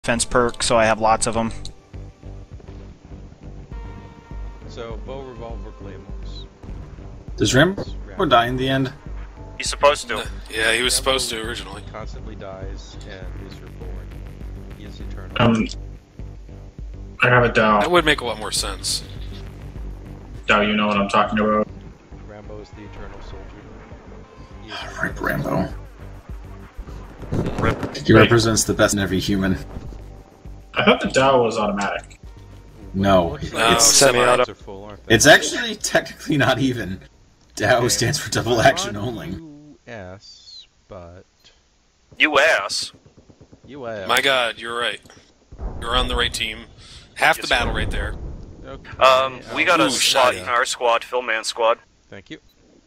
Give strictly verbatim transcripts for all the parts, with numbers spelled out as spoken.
defense perk, so I have lots of them. So, bow, revolver, claymores. Does Rambo die in the end? He's supposed to. Yeah, he was supposed to originally. Constantly dies and is reborn. He is eternal. Um, I have a doubt. That would make a lot more sense. Doubt you know what I'm talking about. Rambo is the eternal soldier. He is Rip Rambo. Rip. He represents the best in every human. I thought the Dow was automatic. No, No, it's semi-auto. are full, aren't they? it's actually technically not even. Dow Okay. stands for double action only. U S, but You ass. U S. My God, you're right. You're on the right team. Half the Yes, battle sir. right there. Okay. Um, we got Ooh, a squad shotgun. in our squad, Philman squad. Thank you.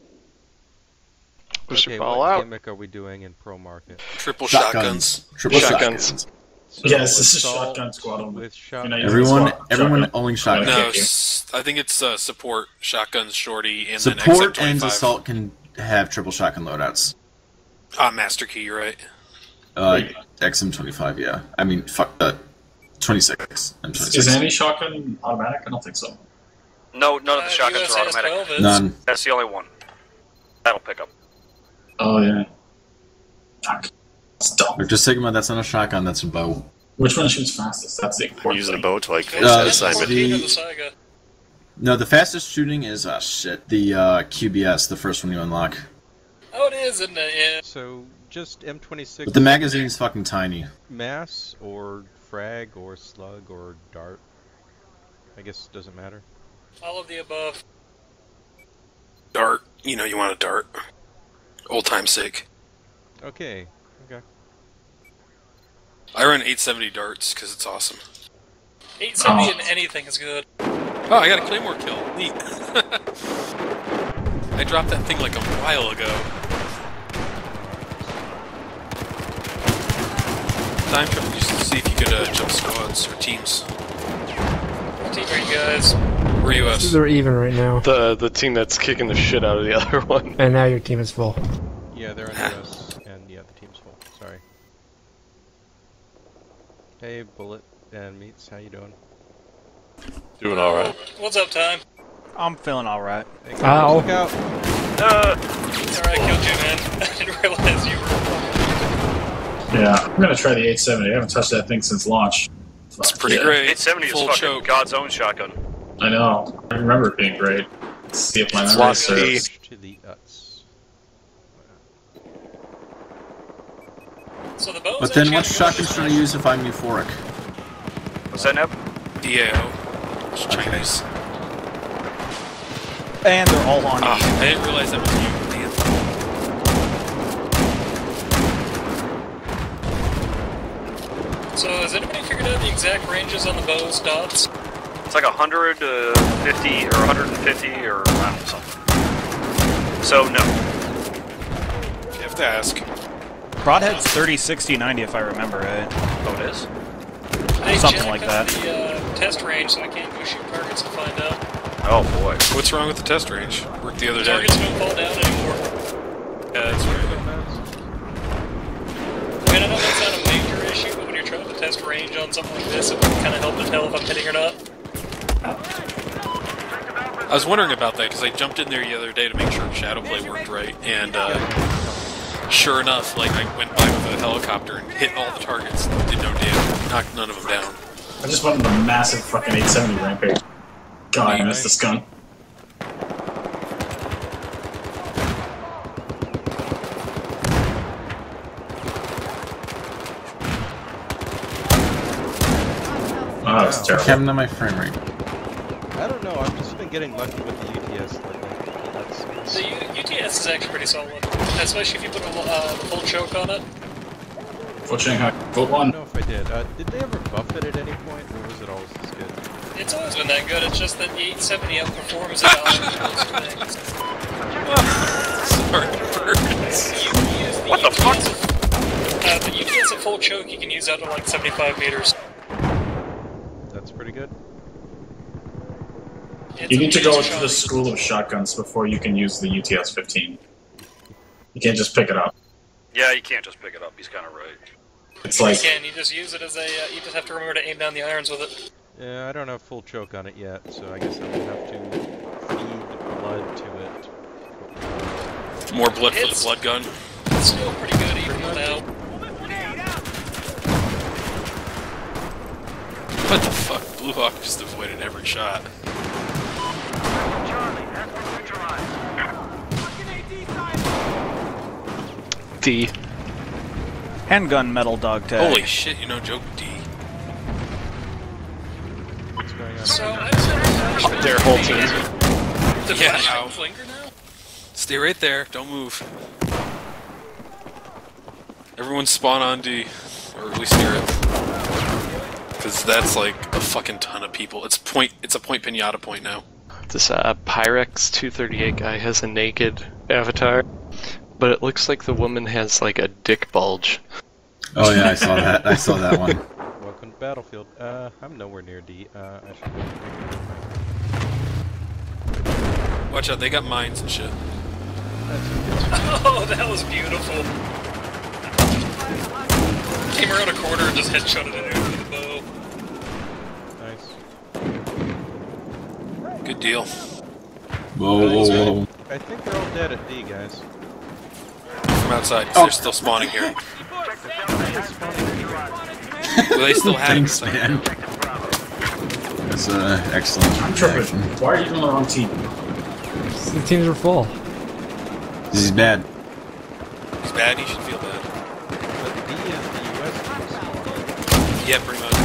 Push Okay, the ball what out. gimmick are we doing in pro market? Triple Shotguns. shotguns. Triple Shotguns. shotguns. So Yes, this is assault shotgun squad only. with You're shotgun. not using Everyone, squad- everyone shotgun. owning I'm shotguns. gonna No, kick you. s- I think it's uh, support, shotguns, shorty, and then Support X M and twenty-five. assault can have triple shotgun loadouts. Ah, Master Key, you're right. Uh, X M twenty-five, yeah. I mean, fuck, uh, twenty-six. M twenty-six. Is any shotgun automatic? I don't think so. No, none of Uh, the shotguns U S are A S automatic. twelve is. None. That's the only one. That'll pick up. Oh yeah. Fuck. That's dumb. Or just Sigma, that's not a shotgun, that's a bow. Which one shoots fastest? That's the I'm important using a thing. bow to like It's finish Uh, that it's assignment. fourteen the- of the saga. No, the fastest shooting is, uh, shit, the, uh, Q B S, the first one you unlock. Oh, it is, isn't it? Yeah. So just M twenty-six. But the magazine's fucking tiny. mass or frag or slug or dart. I guess it doesn't matter. All of the above. Dart. You know you want a dart. Old time's sake. Okay. Okay. I run eight seventy darts because it's awesome. eight seventy Oh. and anything is good. Oh, I got a claymore kill. Neat. I dropped that thing like a while ago. Time trial just to see if you could uh, jump squads or teams. What team are you guys? We're U S. They're even right now, The the team that's kicking the shit out of the other one. and now your team is full. Yeah, they're in U S, and yeah, the team's full. Sorry. Hey, Bullet and Meats, how you doing? Doing all right. What's up, time? I'm feeling alright. Hey, guys, Ow. look out! Uh, Alright, killed you, man. I didn't realize you were. Yeah, I'm gonna try the eight seventy. I haven't touched that thing since launch. It's pretty Yeah. great. eight seventy is Full fucking choke. God's own shotgun. I know. I remember it being great. Let's see if my It's memory lost key. serves. To the Uts. So the bow. But then what shotgun should I use if I'm euphoric? What's that, Neb? D A O. It's Chinese. And they're all on Ah, E. I didn't realize that was you. Damn. So has anybody figured out the exact ranges on the bow's dots? It's like one hundred fifty or one hundred fifty or I don't know, something. So, no. You have to ask. Broadhead's thirty, sixty, ninety if I remember right. Oh, it is? They Something jacked like up that. The uh, test range, so I can't go shoot targets and find out. Oh, boy. What's wrong with the test range? Worked the other day. Targets don't fall down anymore. Yeah, that's right. I mean, I know that's not a major issue, but when you're trying to test range on something like this, it would kind of help to tell if I'm hitting or not. I was wondering about that because I jumped in there the other day to make sure shadow play worked right, and uh, sure enough, like I went by with a helicopter and hit all the targets, did no damage, knocked none of them down. I just went on a massive fucking eight seventy rampage. God, I missed this gun. Oh, that was terrible. Kevin, on my frame rate. I don't know, I've just been getting lucky with the U T S lately. That's, The U UTS is actually pretty solid, especially if you put a uh, the full choke on it. Full Shanghai. Vote I one. don't know if I did. Uh, did they ever buff it at any point, or was it always this good? It's always been that good, it's just that the eight seventy outperforms it on most things. Sorry, birds. You can use the What the U T S fuck? Uh, the U T S at full choke you can use out to like seventy-five meters. That's pretty good. It's You a need to go huge to the shot. school of shotguns before you can use the U T S fifteen. You can't just pick it up. Yeah, you can't just pick it up. He's kind of right. It's You like can, you just use it as a, uh, you just have to remember to aim down the irons with it. Yeah, I don't have full choke on it yet, so I guess I would have to feed blood to it. More blood for the It's- blood gun. It's still pretty good even without. What the fuck? Blue Hawk just avoided every shot. D. Handgun metal dog tag. Holy shit, you know joke D. What's going on? So I just have Their whole team. The Yeah, flashing ow. flinker now? Stay right there, don't move. Everyone spawn on D, or at least near it. Because that's like a fucking ton of people. It's point. It's a point pinata point now. This uh, Pyrex two thirty-eight guy has a naked avatar, but it looks like the woman has like a dick bulge. Oh yeah, I saw that. I saw that one. Welcome to Battlefield. Uh, I'm nowhere near D. Uh, I should go. Watch out, they got mines and shit. Oh, that was beautiful. Came around a corner and just headshotted it over with a bow. Nice. Good deal. Whoa, whoa, whoa. I think they're all dead at D, guys. From outside, 'cause Oh. they're still spawning here. Well, they still have Thanks, it. man. That's uh, excellent. I'm tripping. action. Why are you on the wrong team? The teams are full. This is bad. He's bad, he should feel bad. But D is the U S team. Yeah, pretty much.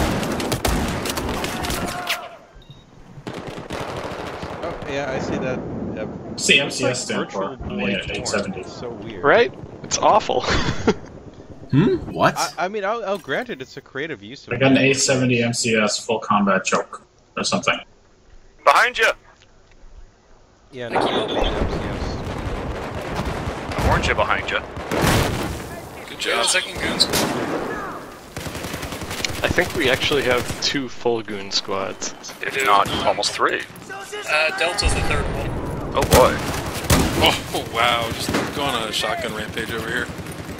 Oh, yeah, I see that. Uh, What's the M C S stand virtual for? I mean, boy at eight seventy. It's so weird. Right? It's awful. Hmm? What? I, I mean, I'll, I'll grant it, it's a creative use of I got an eight seventy M C S full combat choke or something. Behind you! Yeah, no, no, no, yes. I warned you behind you. Good Yeah, job. second goons. I think we actually have two full goon squads. If not, almost three. Uh, Delta's the third one. Oh boy. Oh, wow, just go on a shotgun rampage over here.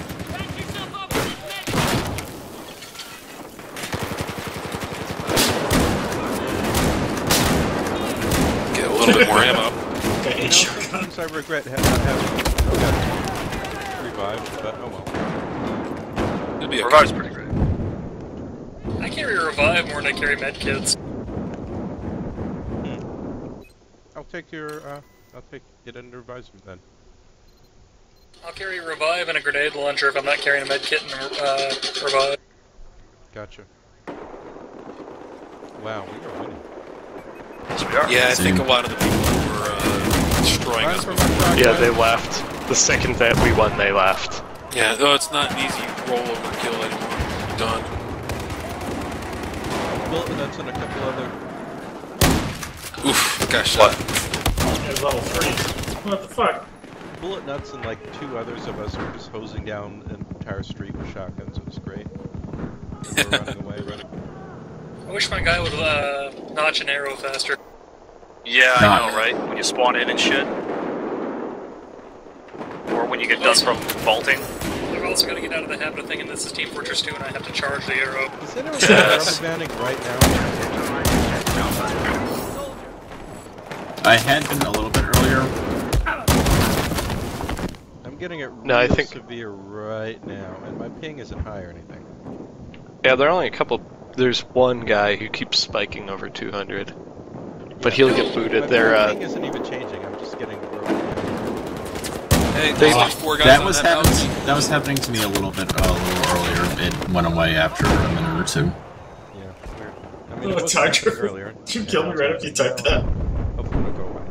Get a little bit more ammo. Got eight You know, shotgun. sometimes I regret ha not having got revived, but oh well. It'd be okay. Revive's pretty great. I carry revive more than I carry medkits. I'll take your, uh, I'll take it under advisement then. I'll carry revive and a grenade launcher if I'm not carrying a medkit and uh, revive. Gotcha. Wow, we are winning. Yes, we are. Yeah, I think a Same. lot of the people who were uh, destroying Run us. from my shotgun. Yeah, they left. The second that we won, they left. Yeah, no, it's not an easy rollover kill anymore. Done. Bullet nuts and a couple other. Oof, got shot. At level three. What the fuck? Bullet nuts and like two others of us were just hosing down an entire street with shotguns. It was great. We were running away, running. I wish my guy would uh, notch an arrow faster. Yeah, I Not. know, right? When you spawn in and shit. Or when you get done from vaulting. I've also got to get out of the habit of thinking this is Team Fortress two and I have to charge the arrow. Is anyone Yes. rubber banding right now? I had been a little bit earlier. I'm getting it real No, I think- severe right now, and my ping isn't high or anything. Yeah, there are only a couple. There's one guy who keeps spiking over two hundred. But he'll get My booted. They're, uh, ping isn't even changing. I'm just getting rubber banded. Hey, They- there's like four guys That on was that happening. house. That was happening to me a little bit, uh, a little earlier. It went away after a minute or two. Yeah, weird. I mean, Oh, it was Tiger. happening earlier. You killed me right after you typed that. Hopefully it'll go away.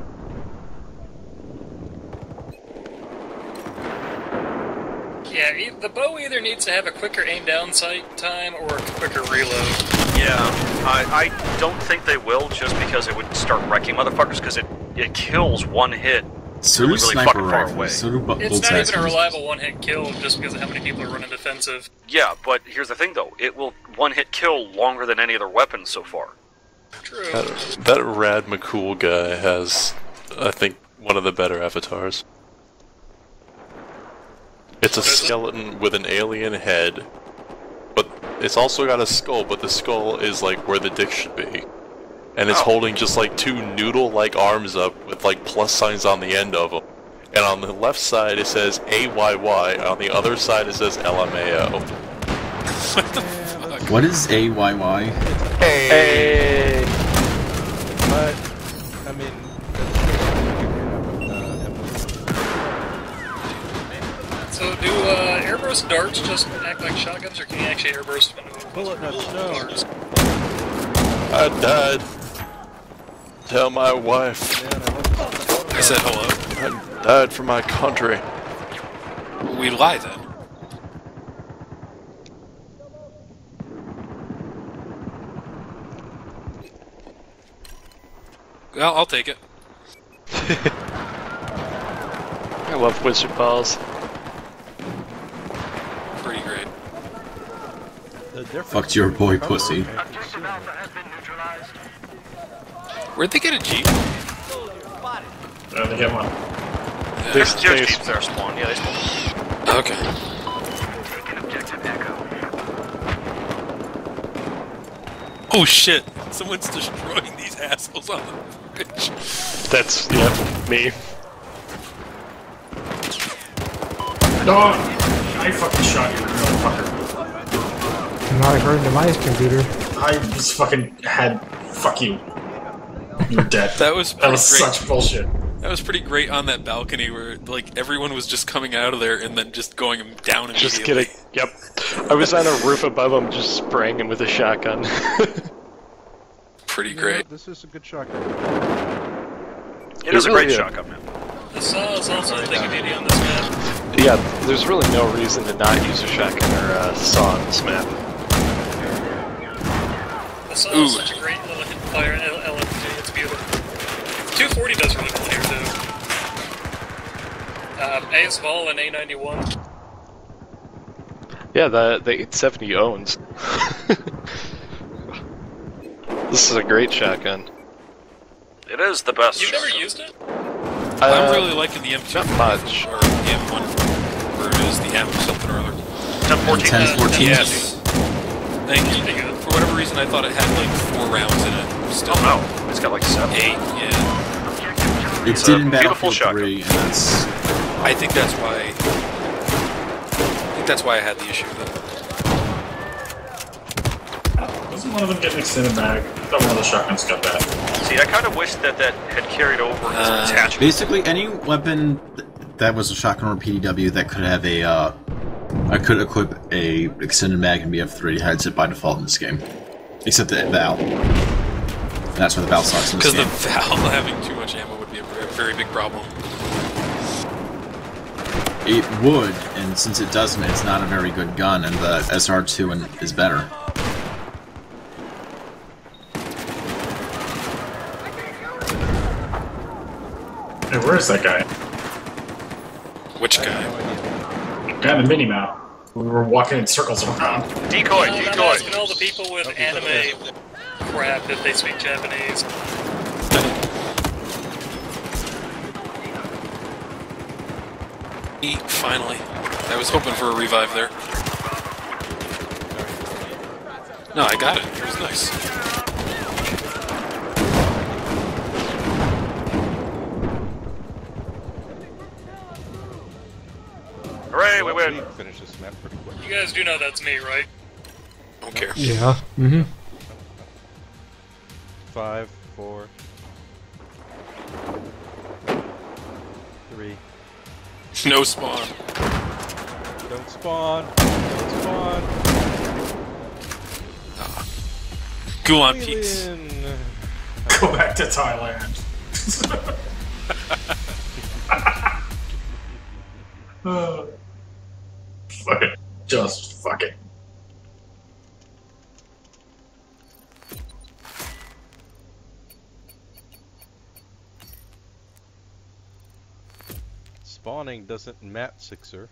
Yeah, e- the bow either needs to have a quicker aim down sight time or a quicker reload. Yeah, I, I don't think they will just because it would start wrecking motherfuckers because it, it kills one hit. So Really, do really sniper fucking far away. rifles. So do bu- It's bolt not even a actions. reliable one-hit kill just because of how many people are running defensive. Yeah, but here's the thing though. It will one hit kill longer than any other weapon so far. True. That, That Rad McCool guy has, I think, one of the better avatars. It's a What is it? skeleton with an alien head, but It's also got a skull, but the skull is like where the dick should be. And it's Oh. holding just like two noodle-like arms up with like plus signs on the end of them. And on the left side it says A Y Y, and on the other side it says L M A O. What is A Y Y? Hey! But, I mean, So do uh, airburst darts just act like shotguns, or can you actually airburst bullet nuts, no. darts? I died. Tell my wife I said hello. I died for my country. We lie then. Well, I'll take it. I love wizard balls. Pretty great. The difference Fucked your boy, pussy. Where'd they get a Jeep? Uh, they get one. There's, They- there's they- Jeeps there spawn. Yeah, they spawn. Okay. Oh shit! Someone's destroying these assholes on the bridge. That's, yeah, me. No! I fucking shot you, motherfucker. Not according to my computer. I just fucking had. Fuck you. You're dead. That was That pretty was great. such bullshit. That was pretty great on that balcony where like everyone was just coming out of there and then just going down immediately. Just kidding. Yep. I was on a roof above him just spraying him with a shotgun. Pretty You know, great. this is a good shotgun. It is a really great is. shotgun, man. The saw is also a thing of beauty on this map. Yeah, there's really no reason to not use a shotgun or a saw on this map. The saw Ooh. is such a great little fire L M G. It's beautiful. two forty does really well here too. Um, A S Vol and A ninety-one. Yeah, the the eight seventy owns. This is a great shotgun. It is the best. You've never shotgun. used it? I'm Uh, really liking the M two. not much. Or the M one. Or it is the M something or other. ten fourteen. ten fourteen. Yes. Thank you. Pretty good. For whatever reason I thought it had like four rounds in it. Still Oh no, it's got like seven. eight, yeah. It It's did a in beautiful Battlefield shotgun. three, and that's... I think that's why I think that's why I had the issue with it. Doesn't one of them get an extended mag? I thought one of the shotguns got that. See, I kind of wish that that had carried over as Uh, an attachment. Basically, any weapon th- that was a shotgun or P D W that could have a, uh... I could equip a extended mag and B F three has it by default in this game. Except the Val. And that's why the Val sucks in this Because the game. Val having too much ammo would be a very, very big problem. It would, and since it doesn't, it's not a very good gun, and the S R two and is better. Hey, where is that guy? Which guy? Guy in the mini map. We were walking in circles around. Decoy, Well, I'm decoy. asking all the people with anime crap if they speak Japanese. E, finally. I was hoping for a revive there. No, I got it. It was nice. Hooray, we win. We finished this map pretty quick. You guys do know that's me, right? Don't care. Yeah. Mm-hmm. Five, four, three. No spawn. Don't spawn. Don't spawn. Guan Peaks. Alien. Go back to Thailand. Uh, fuck it. Just fuck it. Spawning doesn't mat sixer.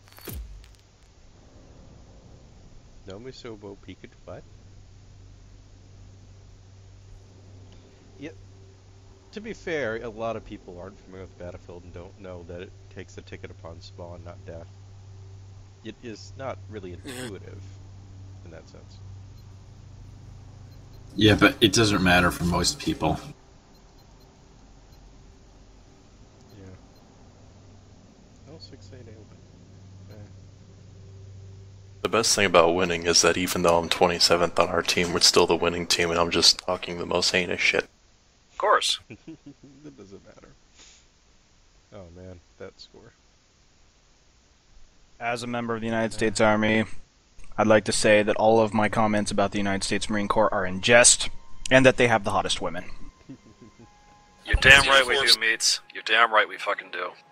No Misobo Pikachu. What? Yep. To be fair, a lot of people aren't familiar with Battlefield and don't know that it takes a ticket upon spawn, not death. It is not really intuitive in that sense. Yeah, but it doesn't matter for most people. Yeah. Oh, six eight open. Okay. The best thing about winning is that even though I'm twenty-seventh on our team, we're still the winning team, and I'm just talking the most heinous shit. Of course. That doesn't matter. Oh man, that score. As a member of the United States Army, I'd like to say that all of my comments about the United States Marine Corps are in jest, and that they have the hottest women. You're damn right we do, Meats. You're damn right we fucking do.